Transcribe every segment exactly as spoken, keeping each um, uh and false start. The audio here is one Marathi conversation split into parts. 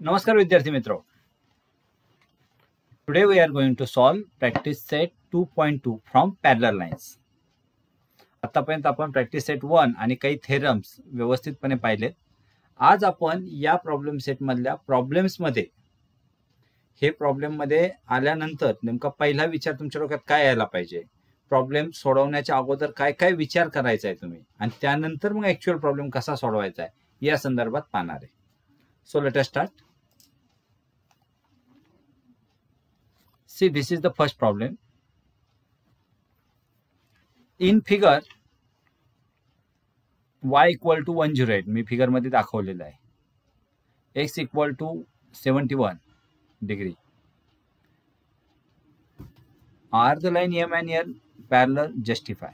नमस्कार विद्यार्थी मित्रों. Today we are going to solve practice set two point two from parallel lines. आतापर्यंत आपण प्रॅक्टिस सेट वन आणि काही थेरम्स व्यवस्थितपणे पाहिलेत. आज आपण या प्रॉब्लेम सेट मधल्या प्रॉब्लेम्स मध्ये हे प्रॉब्लेम मध्ये आल्यानंतर नेमका पहिला विचार तुमच्या डोक्यात काय यायला पाहिजे, प्रॉब्लेम सोडवण्याच्या अगोदर काय काय विचार करायचा आहे तुम्ही, आणि त्यानंतर मग ऍक्च्युअल प्रॉब्लेम कसा सोडवायचा आहे या संदर्भात पाहणार आहे. So let us start. See, this is the first problem. In figure y equal to one hundred, मी फिगर मध्ये दाखवलेलं आहे. x equal to seventy-one degree. Are the line M and N parallel? Justify.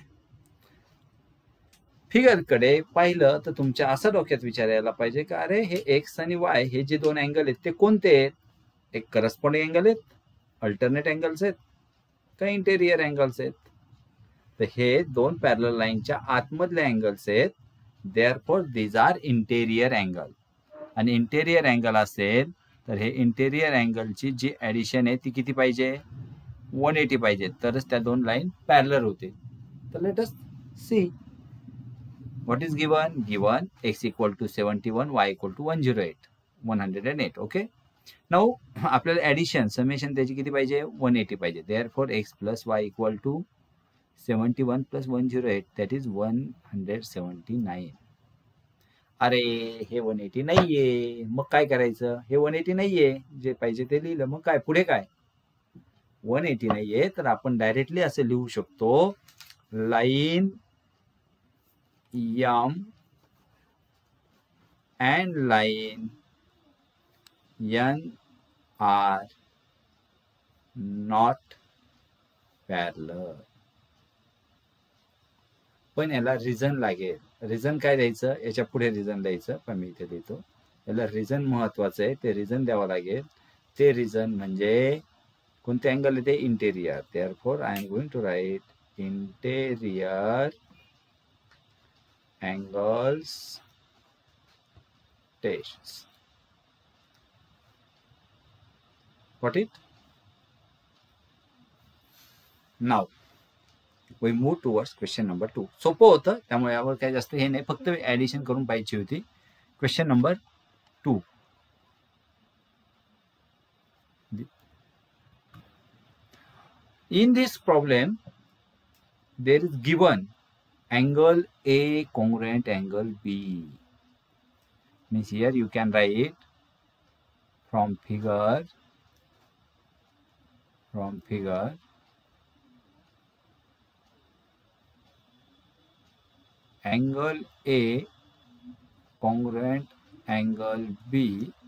Figure कडे पाहिलं तर तुमच्या असं डोक्यात विचार यायला पाहिजे की अरे हे x आणि y हे जे दोन अँगल आहेत ते कोणते आहेत? एक करस्पॉन्डिंग अँगल आहेत, अल्टरनेट अँगल्स आहेत का इंटेरियर अँगल्स आहेत? तर हे दोन पॅरलल लाईनच्या आतमधले अँगल्स आहेत. Therefore these are interior angle. आणि इंटेरियर अँगल असेल तर हे इंटेरियर अँगलची जी ऍडिशन आहे ती किती पाहिजे? वन एटी पाहिजे, तरच त्या दोन लाईन पॅरलल होते. तर let us see what is given. Given x equal to seventy one, y equal to one zero eight, one hundred and eight. Okay, now आपल्याला ऍडिशन समेशन त्याची किती पाहिजे? वन एटी पाहिजे. Therefore x plus y equal to seventy one plus one zero eight, that is one hundred seventy nine. अरे हे वन एटी नाहीये, मग काय करायचं? हे वन एटी नाहीये, जे पाहिजे ते लिहिलं, मग काय पुढे काय? वन एटी नाहीये तर आपण डायरेक्टली असे लिहू शकतो, line M and line N are not parallel. पण याला रिझन लागेल. रिझन काय द्यायचं? याच्या पुढे रिझन द्यायचं, पण मी इथे देतो. याला रिझन महत्वाचं आहे, ते रिझन द्यावं लागेल. ते रिझन म्हणजे कोणते अँगल आहे ते? Interior. Therefore I am going to write interior angles test. Got it? Now we move towards question number two. सोपं होतं, त्यामुळे यावर काही जास्त हे नाही, फक्त ऍडिशन करून पाहिजे होती. Question number two. In this problem there is given angle A congruent angle B. Means here you can write from figure from figure angle A congruent angle B.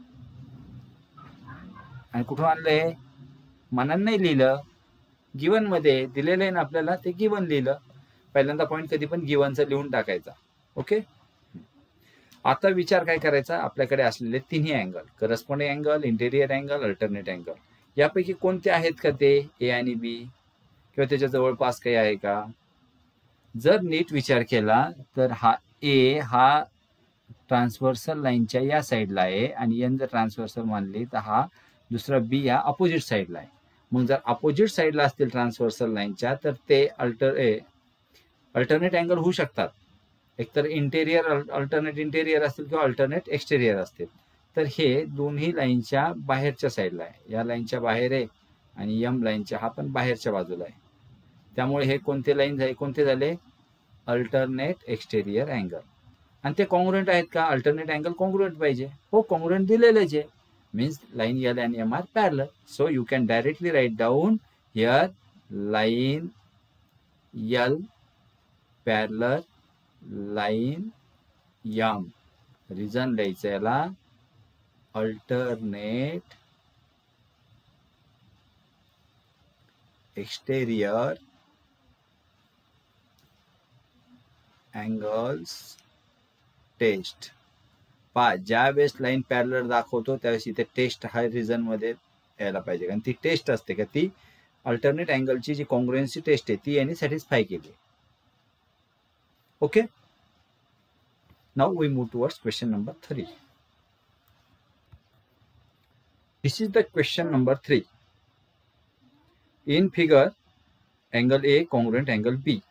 आणि कुठून आणलंय? मनानं नाही लिहिलं, गिवन मध्ये दिलेलं आहे ना आपल्याला, ते गिवन लिहिलं. पहिल्यांदा पॉइंट कधी पण गिवनचा लिहून टाकायचा. ओके, आता विचार काय करायचा? आपल्याकडे असलेले तिन्ही angle, corresponding angle, interior angle, alternate angle, यापैकी कोणते आहेत का ते? ए आणि बी, किंवा त्याच्या जवळपास काही आहे का? जर नीट विचार केला तर हा ए हा ट्रान्सव्हर्सल लाईनच्या या साईडला आहे, आणि एन जर ट्रान्सव्हर्सल मानली तर हा दुसरा बी हा अपोजिट साईडला आहे. मग जर अपोजिट साईडला असतील ट्रान्सव्हर्सल लाईनच्या तर ते अल्टर ए अल्टरनेट अँगल होऊ शकतात. एकतर इंटेरियर अल्टरनेट इंटेरियर असतील किंवा अल्टरनेट एक्सटेरियर असतील. तर हे दोन्ही लाईनच्या बाहेरच्या साईडला आहे, या लाईनच्या बाहेर आहे, आणि यम लाईनच्या हा पण बाहेरच्या बाजूला आहे. त्यामुळे हे कोणते लाईन झाले? कोणते झाले? Alternate exterior angle. आणि ते कॉन्ग्रुएंट आहेत का? अल्टरनेट अँगल कॉन्ग्रुएंट पाहिजे. हो, कॉन्ग्रुएंट दिलेलेच आहे. मीन्स लाईन एल आणि M are parallel. So you can directly write down here line L parallel line M. Reason द्यायचं याला अल्टरनेट एक्सटेरियर अँगल्स टेस्ट. पा ज्या वेळेस लाईन पॅरलल दाखवतो त्यावेळेस इथे टेस्ट हा रिझन मध्ये यायला पाहिजे, कारण ती टेस्ट असते का ती अल्टरनेट अँगलची जी कॉन्ग्रुएन्सी टेस्ट आहे ती यांनी सॅटिस्फाय केली. Okay, now we move towards question number three. This is the question number three. In figure, angle A congruent angle B,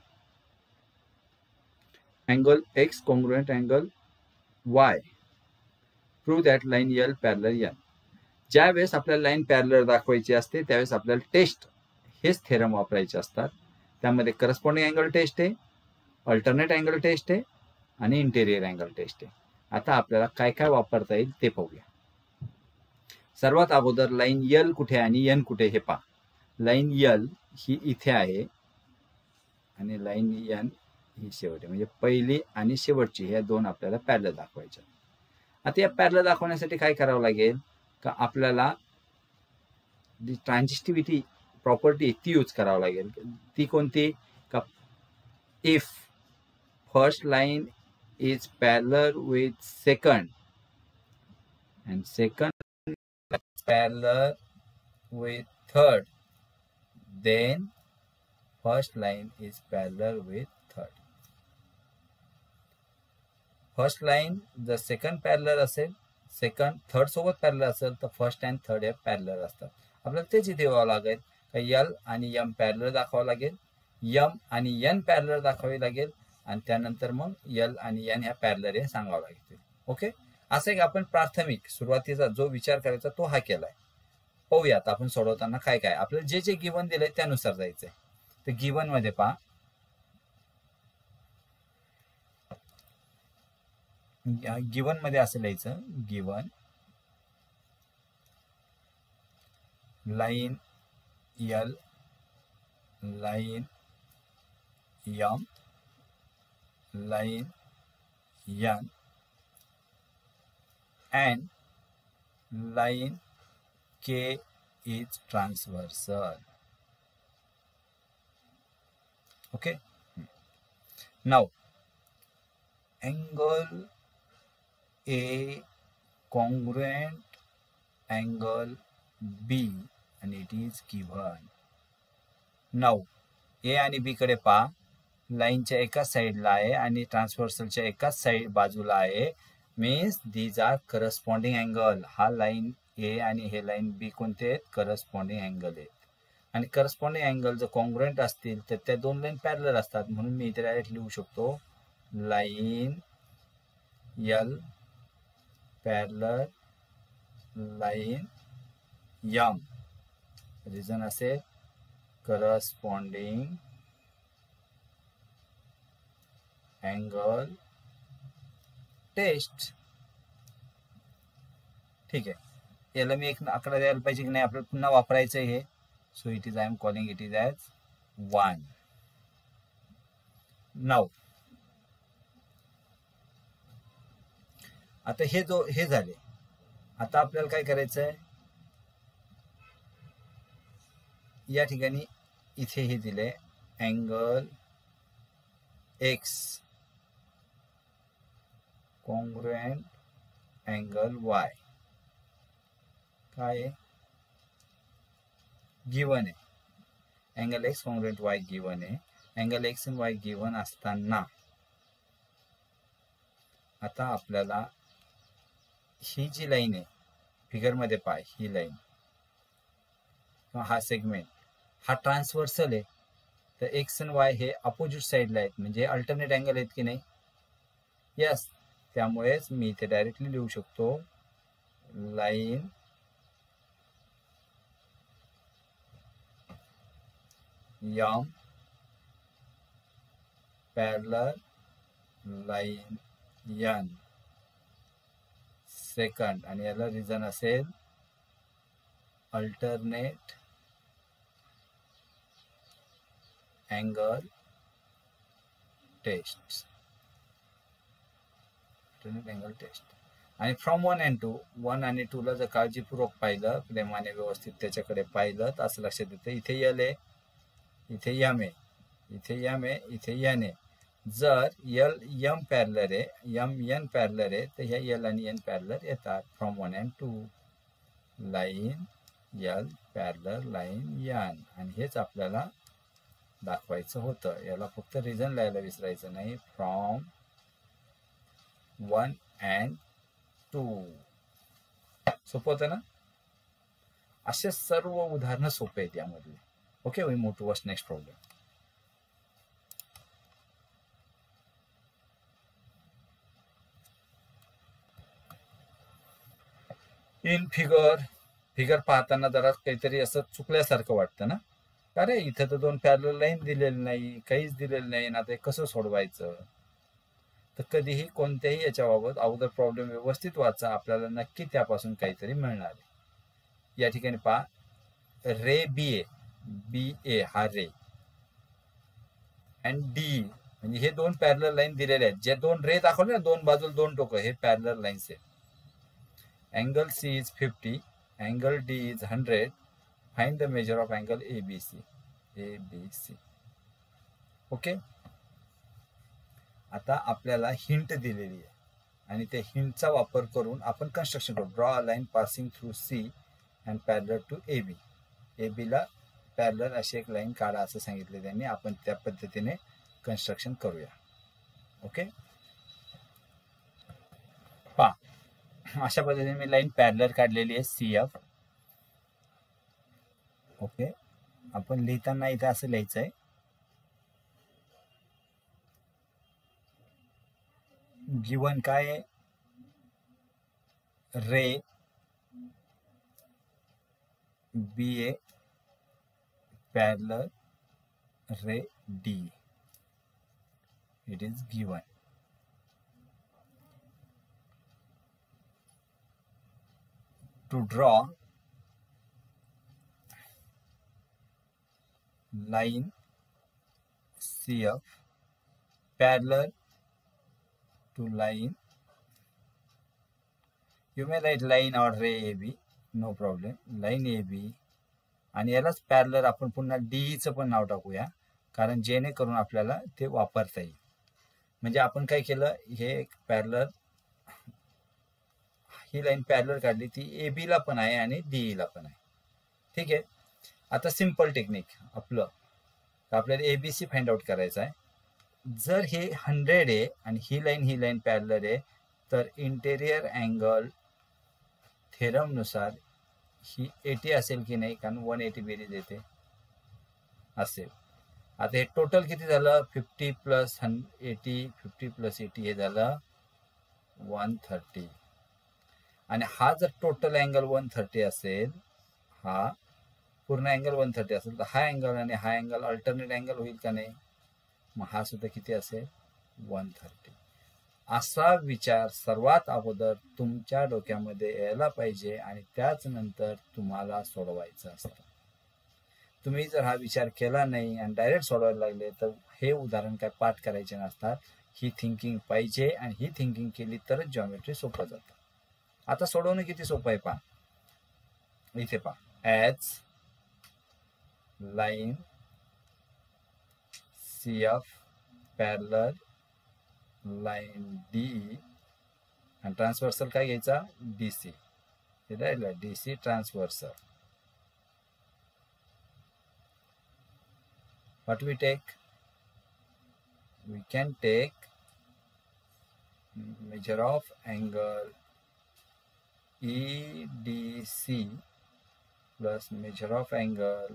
angle X congruent angle Y. Prove that line L parallel N. ज्या वेळेस आपल्याला लाईन पॅरलर दाखवायची असते त्यावेळेस आपल्याला टेस्ट हेच थेरम वापरायचे असतात. त्यामध्ये करस्पॉन्डिंग अँगल टेस्ट आहे, अल्टरनेट अँगल टेस्ट आहे आणि इंटेरियर अँगल टेस्ट आहे. आता आपल्याला काय काय वापरता येईल ते पाहूया. सर्वात अगोदर लाईन यल कुठे आणि एन कुठे हे पहा. लाईन यल ही इथे आहे आणि लाईन एन ही शेवट आहे, म्हणजे पहिली आणि शेवटची ह्या दोन आपल्याला पॅरलल दाखवायच्या. आता या पॅरलल दाखवण्यासाठी काय करावं लागेल का आपल्याला जी ट्रान्झिस्टिव्हिटी प्रॉपर्टी ती यूज करावं लागेल. ती कोणती का if first line is parallel with second and second parallel with third, then first line is parallel with third. First line जर second parallel असेल, second third सोबत parallel असेल तर first and third हे parallel असतात. आपल्याला तेच इथे व्हावं लागेल का L आणि M parallel दाखवावं लागेल, M आणि N parallel दाखवावी लागेल आणि त्यानंतर मग L आणि N ह्या parallel हे सांगावं लागेल. ओके, असं एक आपण प्राथमिक सुरुवातीचा जो विचार करायचा तो हा केलाय. पाहूयात आपण सोडवताना काय काय आपल्याला जे जे गिवन दिलंय त्यानुसार जायचंय. तर गिवन मध्ये पहा, गिवन मध्ये असं लिहायचं, given line L, line M, line N and line K is transversal. Okay. Now, angle A congruent angle B and it is given. Now, A आणि B कडे पहा, लाईनच्या एकाच साईडला आहे आणि ट्रान्सव्हर्सलच्या एकाच साईड बाजूला आहे. Means these are corresponding angle. हा लाईन ए आणि हे लाईन बी कोणते आहेत? करस्पॉन्डिंग अँगल आहेत. आणि करस्पॉन्डिंग अँगल जर कॉन्ग्रुएंट असतील तर त्या दोन लाईन पॅरलल असतात. म्हणून मी इथे डायरेक्ट लिहू शकतो line L parallel line M. Reason असेल करस्पॉन्डिंग अँगल टेस्ट. ठीक आहे, याला मी एक आकडा द्यायला पाहिजे की नाही, आपल्याला पुन्हा वापरायचं आहे हे. So it is I am calling it is as one. Now आता हे जो हे झाले, आता आपल्याला काय करायचं आहे, या ठिकाणी इथे हे दिले angle x congruent angle y. काय गिवन आहे, angle x congruent y given आहे. अँगल एक्स आणि वाय गिवन असताना आता आपल्याला ही जी लाईन आहे फिगरमध्ये पाय, ही लाईन हा सेगमेंट हा ट्रान्सव्हर्सल आहे. तर एक्स आणि वाय हे अपोजिट साईडला आहेत, म्हणजे अल्टरनेट अँगल आहेत की नाही. यस, त्यामुळेच मी इथे डायरेक्टली लिहू शकतो line M parallel line N second, आणि याला रिझन असेल alternate angle test. Alternate angle test. आणि from one and two, one आणि टू ला जर काळजीपूर्वक पाहिलं, प्रेमाने व्यवस्थित त्याच्याकडे पाहिलं तर असं लक्षात येतं इथे यल आहे, इथे यम आहे, इथे यम आहे, इथे यन आहे. जर यल यम पॅरलर आहे, यम यन पॅरलर आहे, तर ह्या यल आणि यन पॅरलर येतात from one and two. Line L parallel line N, आणि हेच आपल्याला दाखवायचं होतं. याला फक्त रिझन लिहायला विसरायचं नाही, फ्रॉम वन अँड टू. सोपं होतं ना. असे सर्व उदाहरणं सोपे आहेत यामधले. Okay, we move towards next problem. In figure figure पाहताना जरा काहीतरी असं चुकल्यासारखं वाटतं ना. अरे इथे तर दोन पॅरलल लाईन दिलेली नाही, काहीच दिलेलं नाही, ना ते कसं सोडवायचं. तर कधीही कोणत्याही याच्याबाबत अगोदर प्रॉब्लेम व्यवस्थित वाचा, आपल्याला नक्की त्यापासून काहीतरी मिळणार आहे. या ठिकाणी पहा, रे बी ए बी ए हा रे अँड डी म्हणजे हे दोन पॅरलल लाईन दिलेले आहेत. जे दोन रे दाखवले ना, दोन बाजूला दोन टोकं, हे पॅरलल लाईन्स आहेत. Angle C is fifty, angle D is hundred, find the measure of angle A B C. A B C. Okay, आता आपल्याला हिंट दिलेली आहे आणि त्या हिंटचा वापर करून आपण कन्स्ट्रक्शन करू. Draw a line passing through C and parallel to A B. A बीला पॅरलर अशी एक लाईन काढा असं सांगितलं त्यांनी. आपण त्या पद्धतीने कन्स्ट्रक्शन करूया. ओके, पहा, अशा पद्धतीने मी लाईन पॅरलर काढलेली आहे सी एफ. ओके, आपण लिहिताना इथे असं लिहायचं आहे, गिवन काय आहे, ray B A parallel ray D. It is given. To draw line C F parallel to line, you may write line or ray A B, no problem. line A B आणि यालाच पॅरलर आपण पुन्हा डीचं पण नाव टाकूया, कारण जेणेकरून आपल्याला ते वापरता येईल. म्हणजे आपण काय केलं, हे एक पॅरलर, ही लाईन पॅरलर काढली, ती ए बी ला पण आहे आणि डी ला पण आहे. ठीक आहे, आता सिंपल टेक्निक आपलं, आपल्याला A B C find out करायचं आहे. जर हे हंड्रेड आहे आणि ही लाईन ही लाईन पॅरलर आहे, तर इंटेरियर अँगल थेरमनुसार ही एटी असेल की नाही, कारण वन एटी बेरीज येते असेल. आता हे टोटल किती झालं, fifty plus one eighty, fifty plus eighty हे झालं वन थर्टी. आणि हा जर टोटल अँगल वन थर्टी असेल, हा पूर्ण अँगल वन थर्टी असेल, तर हा अँगल आणि हा अँगल अल्टरनेट अँगल होईल का नाही. मग हा सुद्धा किती असेल, वन थर्टी. असा विचार सर्वात अगोदर तुमच्या डोक्यामध्ये यायला पाहिजे आणि त्याच नंतर तुम्हाला सोडवायचं असतं. तुम्ही जर हा विचार केला नाही आणि डायरेक्ट सोडवायला लागले, तर हे उदाहरण काय पाठ करायचे नसतात. ही थिंकिंग पाहिजे आणि ही थिंकिंग केली तरच जॉमेट्री सोपं जातं. आता सोडवणं किती सोपं आहे पहा. इथे पहा, as line C F parallel line D आणि ट्रान्सव्हर्सल काय घ्यायचा, डी सी. हे राहिलं D C transversal. what we take, we can take measure of angle E D C plus measure of angle,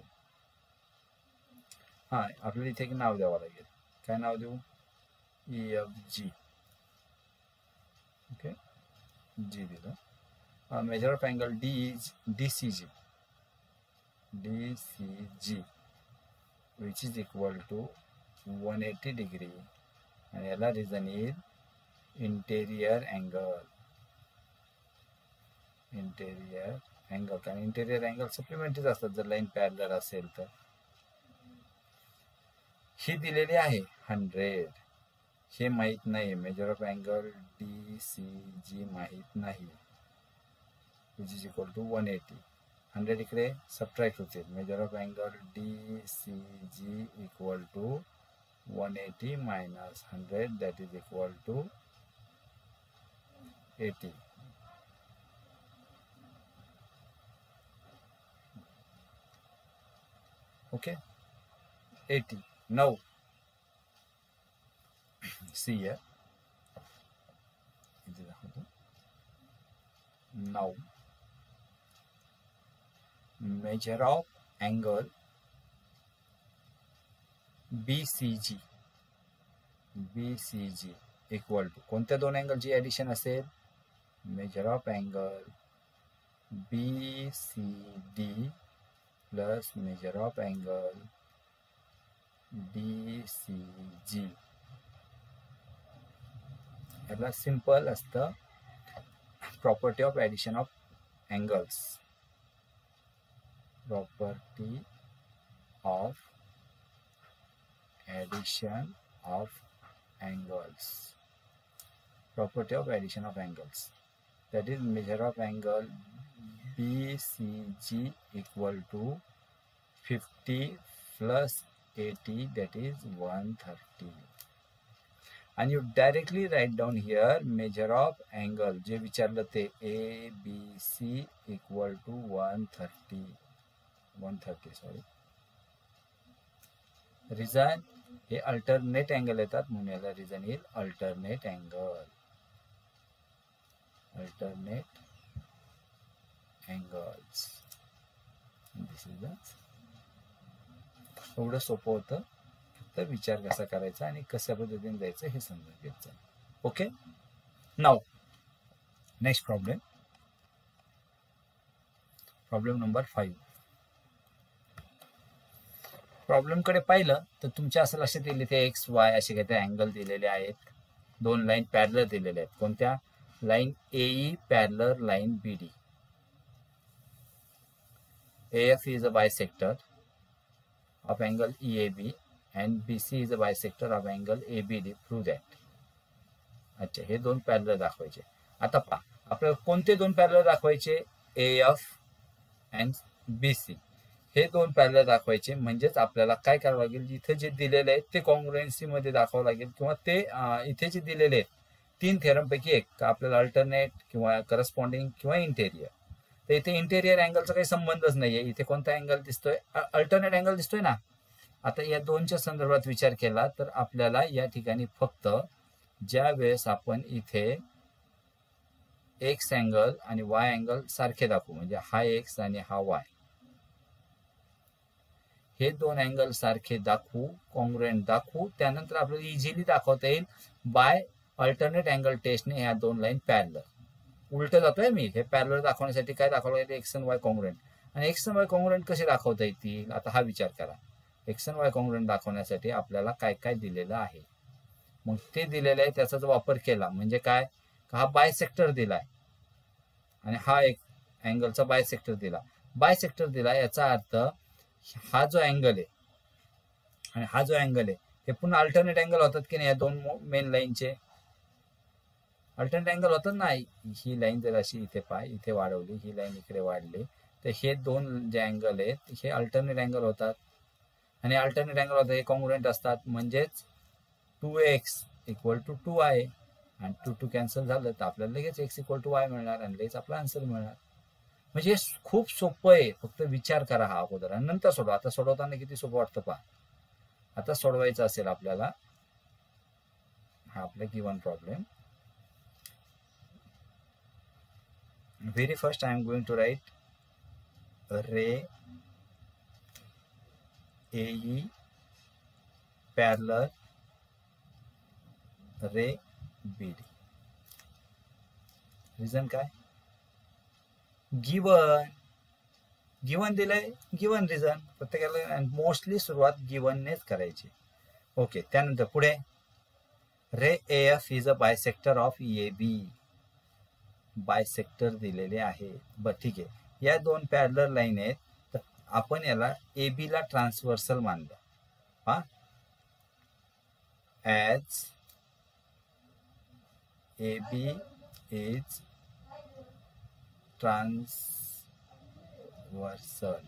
हा आपल्याला इथे एक नाव द्यावं लागेल. काय नाव देऊ, E F G. Okay, G दिलं. Measure of angle D is D C G, D C G which is equal to one eighty degree आणि याला रिझन येईल इंटेरियर अँगल. इंटेरियर अँगल, कारण इंटेरियर अँगल सप्लिमेंटरीज असतात जर लाईन पॅरलर असेल तर. ही दिलेली आहे हंड्रेड, हे माहीत नाही. Measure of angle D C G माहीत नाही, which is equal to one eighty. Hundred इकडे सबट्रॅक्ट होतील. Measure of angle D C G equal to one eighty minus hundred, that is equal to eighty. Okay, eighty. Now C आहे, now measure of angle B C G B C G equal to कोणत्या दोन अँगलची ॲडिशन असेल? Measure of angle B C D plus measure of angle D C G. याला सिंपल असतं property of addition of angles. Property of addition of angles. Property of addition of angles, that is measure of angle B C G equal to fifty plus eighty, that is one thirty. And you directly write down here measure of angle जे विचारलं ते A B C equal to one thirty. one thirty sorry. Reason हे अल्टरनेट अँगल येतात म्हणून याला रिझन येईल alternate angle. Alternate angles this is एवढं सोपं होतं. फक्त विचार कसा करायचा आणि कशा पद्धतीने जायचं हे समजून घ्यायचं. Okay, now next problem. Problem number five. प्रॉब्लेमकडे पाहिलं तर तुमच्या असं लक्षात येईल इथे एक्स वाय असे काहीतरी अँगल दिलेले आहेत. दोन लाईन पॅरलर दिलेले आहेत. कोणत्या? Line A E parallel line B D. F is a bisector of angle E A B and B C is a bisector of angle A B D. Prove that. अच्छा, हे दोन पॅरलर दाखवायचे. आता पहा आपल्याला कोणते दोन पॅरलर दाखवायचे? A F and B C हे दोन पॅरलर दाखवायचे. म्हणजेच आपल्याला काय करावं लागेल, इथे जे दिलेले आहेत ते कॉन्ग्रुएन्सी मध्ये दाखवावं लागेल किंवा ते इथे जे दिलेले आहेत तीन थेरम पैकी एक आपल्याला अल्टरनेट किंवा करस्पॉन्डिंग किंवा इंटेरियर. तर इथे इंटेरियर अँगलचा काही संबंधच नाहीये. इथे कोणता अँगल दिसतोय? अल्टरनेट अँगल दिसतोय ना. आता या दोनच्या संदर्भात विचार केला तर आपल्याला या ठिकाणी फक्त ज्या वेळेस आपण इथे एक्स अँगल आणि वाय अँगल सारखे दाखवू, म्हणजे हा एक्स आणि हा वाय, हे दोन अँगल सारखे दाखवू, कॉन्ग्रुएंट दाखवू, त्यानंतर आपल्याला इझिली दाखवता येईल बाय अल्टरनेट अँगल टेस्टने ह्या दोन लाईन पॅरलर. उलट जातोय मी. हे पॅरलर दाखवण्यासाठी काय दाखवलं पाहिजे? एक्स आणि वाय कॉन्ग्रुएंट. आणि एक्स आणि वाय कॉन्ग्रुएंट कसे दाखवता येतील? आता हा विचार करा. एक्स आणि वाय कॉन्ग्रुएंट दाखवण्यासाठी आपल्याला काय काय दिलेलं आहे. मग ते दिलेलं आहे त्याचा जर वापर केला म्हणजे काय? हा बायसेक्टर दिलाय आणि हा एक अँगलचा बायसेक्टर दिला. बायसेक्टर दिला याचा अर्थ हा जो अँगल आहे आणि हा जो अँगल आहे हे पुन्हा अल्टरनेट अँगल होतात की नाही? या दोन मेन लाईनचे अल्टरनेट अँगल होतात ना. ही लाईन जर अशी इथे पाय इथे वाढवली, ही लाईन इकडे वाढली, तर हे दोन जे अँगल आहेत हे अल्टरनेट अँगल होतात. आणि अल्टरनेट अँगल होतात हे कॉन्ग्रुएंट असतात. म्हणजेच two X equal to two Y आणि टू टू कॅन्सल झालं तर आपल्याला लगेच एक्स इक्वल टू वाय मिळणार आणि लगेच आपला आन्सर मिळणार. म्हणजे खूप सोपं आहे. फक्त विचार करा हा अगोदर आणि नंतर सोडवा. आता सोडवताना किती सोपं वाटतं पहा. आता सोडवायचं असेल आपल्याला हा आपला given problem. Very first I am going to write ray A E parallel ray B D. Reason काय? गिवन गिवन दिलंय, गिवन रिझन. प्रत्येकाला मोस्टली सुरुवात गिवननेच करायची. ओके, त्यानंतर पुढे ray A F is a bisector of E A B. Bisector दिलेले आहे. बर ठीक आहे. या दोन पॅरलर लाईन आहेत तर आपण याला ए बी ला ट्रान्सव्हर्सल मानलं. हा as A B is transversal.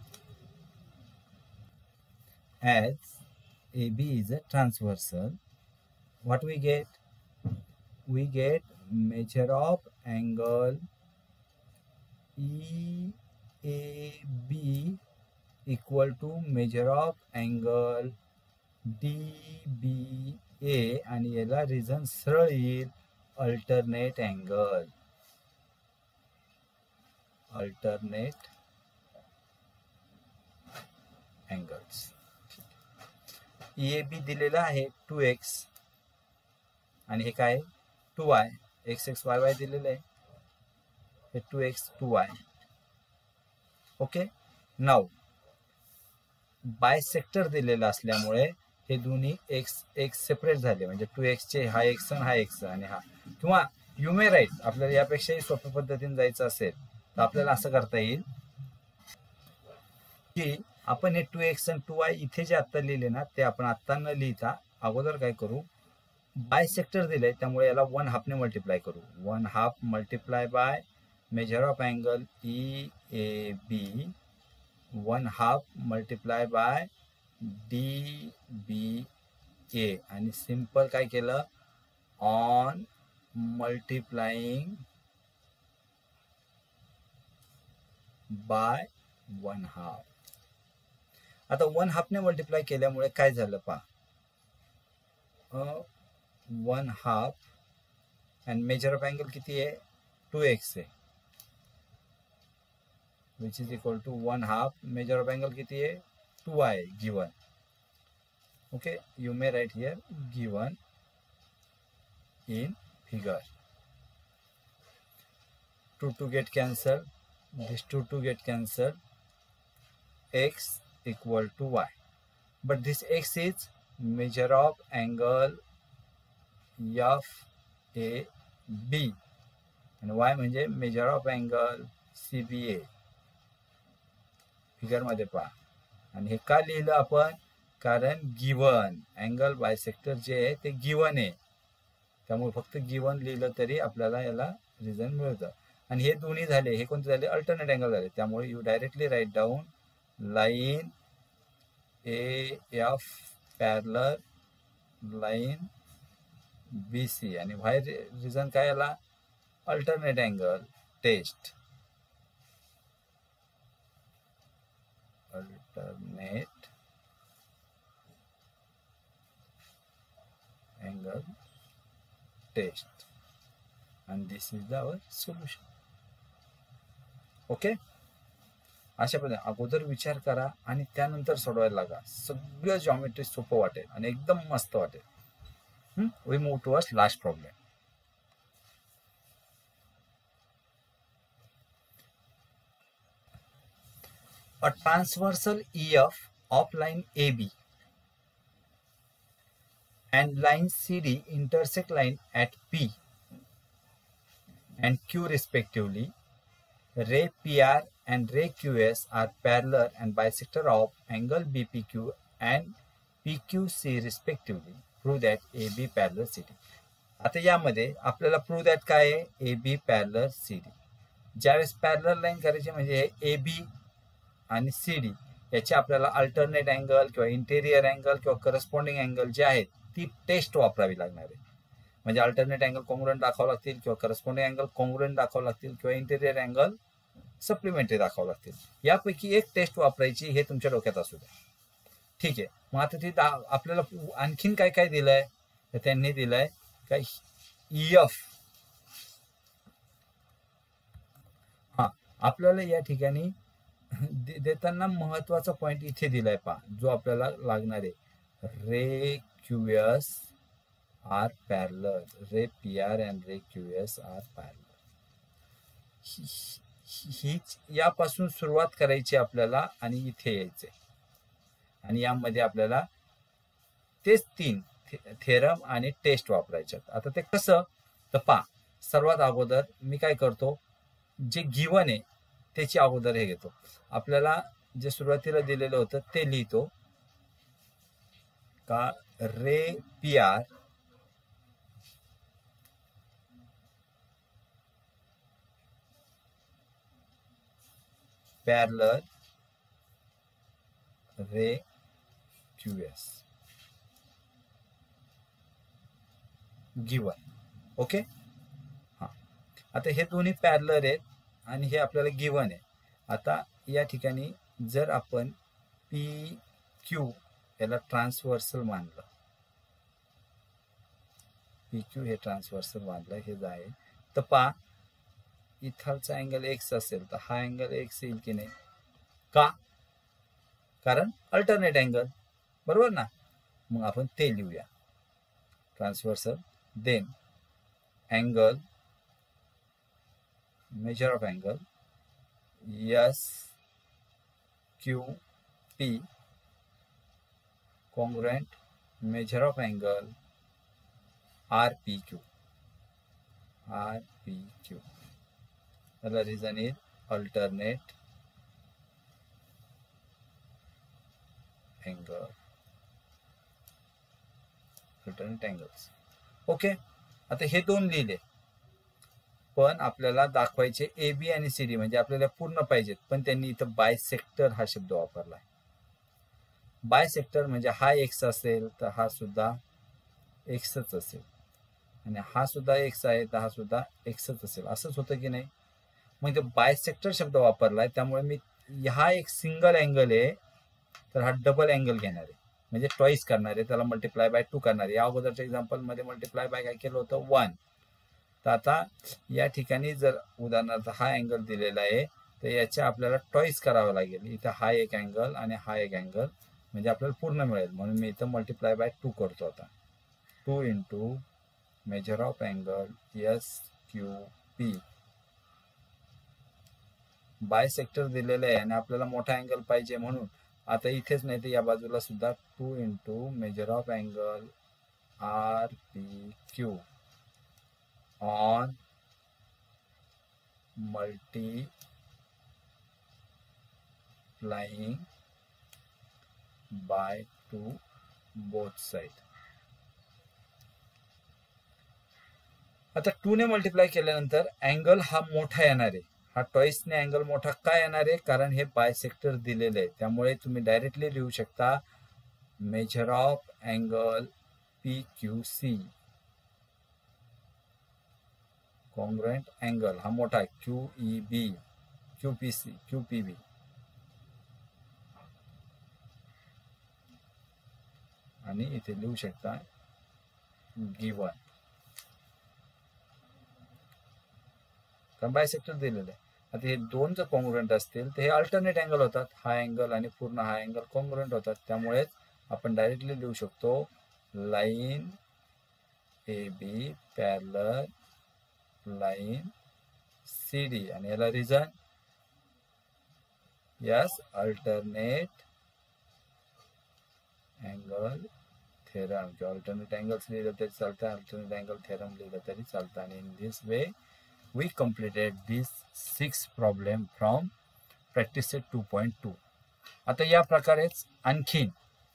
As A B is a transversal, what we get? We get measure of angle E A B equal to measure of angle D B A आणि याला रिझन सरळ येईल alternate angle. Alternate angles. E A B दिलेला आहे टू एक्स आणि हे काय two Y, X X Y Y दिलेलं आहे, हे two X two Y. Okay. नाव बायसेक्टर दिलेला असल्यामुळे हे दोन्ही एक्स एक्स सेपरेट झाले, म्हणजे टू एक्सचे हा एक्स आणि हा एक्स आणि हा. किंवा यू मे राईट, आपल्याला यापेक्षाही सोप्या पद्धतीने जायचं असेल तर आपल्याला असं करता येईल की आपण हे टू एक्स आणि टू वाय इथे जे आत्ता लिहिले ना ते आपण आत्ता न लिहिता अगोदर काय करू, बायसेक्टर दिलंय त्यामुळे याला वन हाफने मल्टिप्लाय करू. One half multiply by measure of angle E A B, one half multiply by D B A, आणि सिंपल काय केलं on multiplying by one half. आता वन हाफने मल्टिप्लाय केल्यामुळे काय झालं पहा, one half and measure of angle किती आहे टू एक्स आहे, which is equal to one half measure of angle किती आहे टू आहे given. Okay, you may right here given in figure. two to get cancelled, this two to get cancelled, x equal to y, but this x is measure of angle F A B and y म्हणजे measure of angle C B A. Figure मध्ये पहा. आणि हे का लिहिलं आपण, कारण गिवन अँगल बायसेक्टर जे आहे ते गिवन आहे, त्यामुळे फक्त गिवन लिहिलं तरी आपल्याला याला रिझन मिळतं. आणि हे दोन्ही झाले, हे कोणते झाले अल्टरनेट अँगल झाले, त्यामुळे you directly write down line A F parallel line B C, आणि व्हाय रिझन काय याला alternate angle test, alternate angle test, and this is our solution. Okay. अशा पद्धतीने अगोदर विचार करा आणि त्यानंतर सोडवायला लागा. सगळं जॉमेट्री सोपं वाटेल आणि एकदम मस्त वाटेल. We move towards last problem. A transversal E F of line A B and line C D intersect line at P and Q respectively. Ray P R and ray Q S are parallel and bisector of angle B P Q and P Q C respectively. Prove that A B parallel C D. आता यामध्ये आपल्याला प्रूव्ह दॅट काय आहे, A B parallel C D. ज्यावेळेस पॅरलर लाईन करायची म्हणजे ए बी आणि सी डी याचे आपल्याला अल्टरनेट अँगल किंवा इंटेरियर अँगल किंवा करस्पॉन्डिंग अँगल जे आहेत ती टेस्ट वापरावी लागणार आहे. म्हणजे अल्टरनेट अँगल कॉन्ग्रुएंट दाखवावं लागतील किंवा करस्पॉन्डिंग अँगल कॉन्ग्रुएंट दाखवावं लागतील किंवा इंटेरियर अँगल सप्लिमेंटरी दाखवावं लागतील. यापैकी एक टेस्ट वापरायची हे तुमच्या डोक्यात असू द्या. ठीक आहे. मग आता ती आपल्याला आणखीन काय काय दिलंय तर त्यांनी दिलंय काय ई एफ. हा आपल्याला या ठिकाणी देताना महत्वाचा पॉइंट इथे दिलाय पहा, जो आपल्याला लागणार आहे. Ray Q S R parallel, ray P R and ray Q S R parallel. हीच यापासून सुरुवात करायची आपल्याला आणि इथे यायचंय आणि यामध्ये आपल्याला तेच तीन थेरम आणि टेस्ट वापरायच्यात. आता ते कसं तर पहा, सर्वात अगोदर मी काय करतो, जे गिवन आहे त्याची अगोदर हे घेतो. आपल्याला जे सुरुवातीला दिलेलं होतं ते लिहितो का ray P R parallel ray Q S given. Okay. हा आता हे दोन्ही पॅरलर आहेत आणि हे आपल्याला गिवन आहे. आता या ठिकाणी जर आपण पी क्यू याला ट्रान्सव्हर्सल मानलं, पी क्यू हे ट्रान्सव्हर्सल मानलं हे जाय तर पहा इथलचा अँगल एक्स असेल तर हा अँगल एक्स येईल की नाही. का कारण अल्टरनेट अँगल, बरोबर ना. मग आपण ते लिहूया. Transversal, then angle, measure of angle S Q P, congruent measure of angle R P Q, R P Q. The reason is alternate angle, alternate angles. Okay. आता हे दोन लिहिले, पण आपल्याला दाखवायचे ए बी आणि सी डी, म्हणजे आपल्याला पूर्ण पाहिजेत, पण त्यांनी इथं बायसेक्टर हा शब्द वापरलाय. बायसेक्टर म्हणजे हा एक्स असेल तर हा सुद्धा एक्सच असेल, आणि हा सुद्धा एक्स आहे तर हा सुद्धा एक्सच असेल, असंच होतं की नाही. म्हणजे बायसेक्टर शब्द वापरलाय, त्यामुळे मी हा एक सिंगल अँगल आहे तर हा डबल अँगल घेणार आहे, म्हणजे ट्वाईस करणार आहे, त्याला मल्टिप्लाय बाय टू करणार आहे. या अगोदरच्या एक्झाम्पल मध्ये मल्टिप्लाय बाय काय केलं होतं, वन. तर आता या ठिकाणी जर उदाहरणार्थ हा अँगल दिलेला आहे तर याच्या आपल्याला ट्वाईस करावं लागेल. इथं हा एक अँगल आणि हा एक अँगल, म्हणजे आपल्याला पूर्ण मिळेल. म्हणून मी इथं मल्टिप्लाय बाय टू करतो. आता two into measure of angle S Q P, bisector दिलेलं आहे आणि आपल्याला मोठा अँगल पाहिजे, म्हणून आता इथेच नाही तर या बाजूला सुद्धा two into measure of angle R P Q on multiplying by two both side. आता टू ने मल्टिप्लाय केल्यानंतर अँगल हा मोठा येणार आहे. हा ट्वाईसने अँगल मोठा का येणार आहे, कारण हे बायसेक्टर दिलेले आहे. त्यामुळे तुम्ही डायरेक्टली लिहू शकता measure of angle P Q C, congruent angle हा मोठा Q E B, Q P C, Q P B, आणि इथे लिहू शकता गिवन, कारण बायसेक्टर दिलेलं आहे. आता हे दोन जर कॉन्ग्रुएंट असतील तर हे अल्टरनेट अँगल होतात. हा अँगल आणि पूर्ण हा अँगल कॉन्ग्रुएंट होतात. त्यामुळे आपण डायरेक्टली लिहू शकतो line A B parallel line C D, आणि याला reason yes alternate angle theorem, किंवा अल्टरनेट अँगल्स लिहिलं तरी चालतं, अल्टरनेट अँगल थेरम लिहिलं तरी चालतं. आणि in this way we completed these six problem from practice set two point two. आता या प्रकारेच आणखीन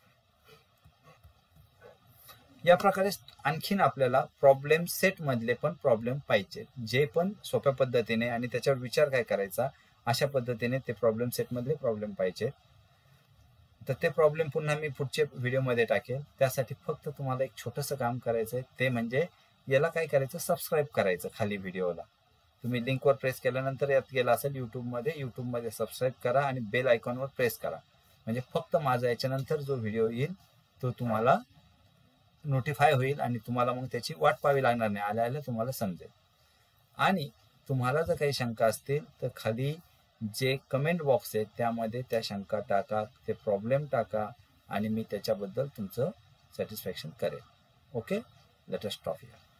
या प्रकारे आणखीन आपल्याला प्रॉब्लेम सेट मधले पण प्रॉब्लेम पाहिजे, जे पण सोप्या पद्धतीने आणि त्याच्यावर विचार काय करायचा अशा पद्धतीने ते प्रॉब्लेम सेट मधले प्रॉब्लेम पाहिजे. तर ते प्रॉब्लेम पुन्हा मी पुढच्या व्हिडिओमध्ये टाकेल. त्यासाठी फक्त तुम्हाला एक छोटंसं काम करायचं आहे, ते म्हणजे याला काय करायचं, सबस्क्राईब करायचं. खाली व्हिडिओला तुम्ही लिंकवर प्रेस केल्यानंतर यात गेला असेल यूट्यूबमध्ये, यूट्यूबमध्ये सबस्क्राईब करा आणि बेल आयकॉनवर प्रेस करा, म्हणजे फक्त माझा याच्यानंतर जो व्हिडिओ येईल तो तुम्हाला नोटिफाय होईल आणि तुम्हाला मग त्याची वाट पाहावी लागणार नाही, आल्या आल्या तुम्हाला समजेल. आणि तुम्हाला जर काही शंका असतील तर खाली जे कमेंट बॉक्स आहे त्यामध्ये त्या शंका टाका, ते प्रॉब्लेम टाका, आणि मी त्याच्याबद्दल तुमचं सॅटिस्फॅक्शन करेल. Okay, let us stop here.